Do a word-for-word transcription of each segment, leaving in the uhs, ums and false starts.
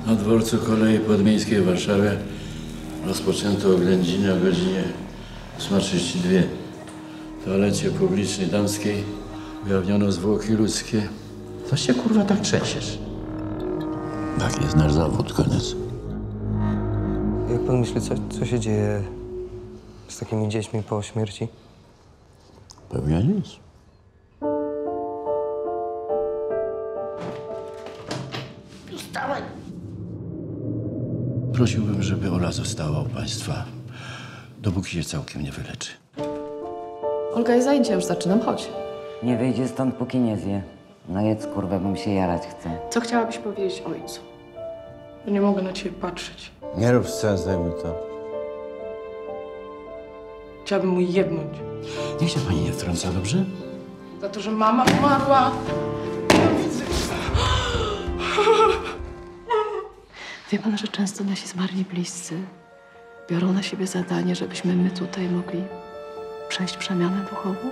Na dworcu kolei podmiejskiej w Warszawie rozpoczęto oględziny o godzinie ósma trzydzieści dwa. W toalecie publicznej damskiej ujawniono zwłoki ludzkie. Co się kurwa tak trzęsiesz? Tak jest nasz zawód, koniec. Jak pan myśli, co, co się dzieje z takimi dziećmi po śmierci? Pewnie nic. Wstawaj! Prosiłbym, żeby Ola została u państwa, dopóki się całkiem nie wyleczy. Olga, jest zajęcie, już zaczynam, chodź. Nie wyjdzie stąd, póki nie zje. No jedz, kurwa, bo mi się jarać chce. Co chciałabyś powiedzieć ojcu? Że nie mogę na ciebie patrzeć. Nie rób scen, zdejmuj to. Chciałabym mu jebnąć. Niech się pani nie wtrąca, dobrze? Za to, że mama umarła. Wie pan, że często nasi zmarli bliscy biorą na siebie zadanie, żebyśmy my tutaj mogli przejść przemianę duchową?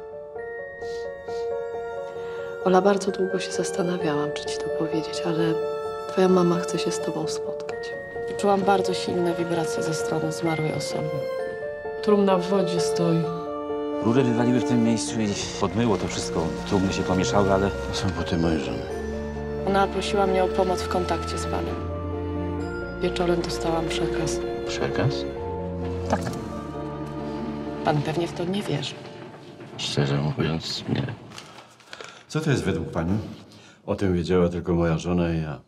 Ola, bardzo długo się zastanawiałam, czy ci to powiedzieć, ale twoja mama chce się z tobą spotkać. Czułam bardzo silne wibracje ze strony zmarłej osoby. Trumna w wodzie stoi. Rurę wywaliły w tym miejscu i podmyło to wszystko. Trumny się pomieszały, ale... To są buty mojej żony. Ona prosiła mnie o pomoc w kontakcie z panem. Wieczorem dostałam przekaz. Przekaz? Tak. Pan pewnie w to nie wierzy. Szczerze mówiąc, nie. Co to jest według pani? O tym wiedziała tylko moja żona i ja.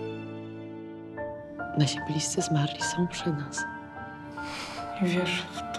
Nasi bliscy zmarli są przy nas. Nie wierzę w to.